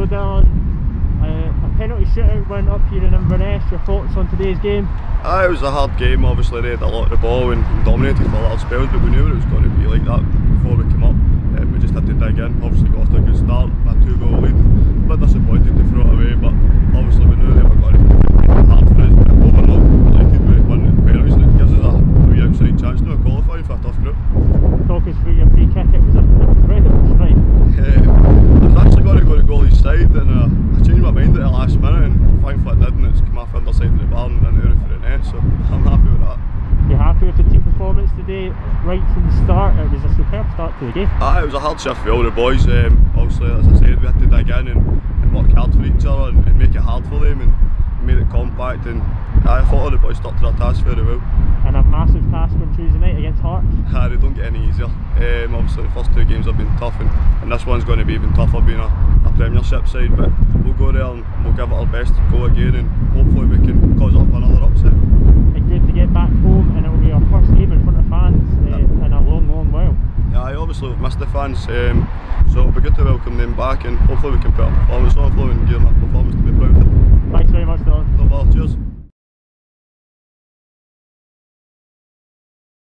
So Dylan, a penalty shootout went up here in Inverness. Your thoughts on today's game? It was a hard game. Obviously they had a lot of the ball and dominated for little spells, but we knew it was going to be like that before we came up. We just had to dig in. Obviously got off to a good start, a 2-goal lead. A bit disappointed to throw it away, but obviously we knew they were going to make it hard for us. But overall, delighted with winning the penalties. It gives us a wee outside chance now of qualifying for a tough group. Talk us through your free kick. It was an incredible strike. I was actually going to go to goalie's side, and I changed my mind at the last minute, and thankfully I didn't. It's come off the underside of the bar and out for the net, so I'm happy with that. You're happy with the team performance today, right from the start? It was a superb start to the game. It was a hard shift for all the boys. Obviously, as I said, we had to dig in and work hard for each other and make it hard for them and made it compact. And I thought all the boys stuck to their task very well. And a massive task on Tuesday night against Hearts. They don't get any easier. Obviously, the first two games have been tough, and this one's going to be even tougher, being a Premiership side. But we'll go there and we'll give it our best to go again, and hopefully we can cause up another upset. It's good to get back home, and it'll be our first game in front of fans in a long, long while. Yeah, obviously we've missed the fans, so it'll be good to welcome them back, and hopefully we can put a performance on for them and gear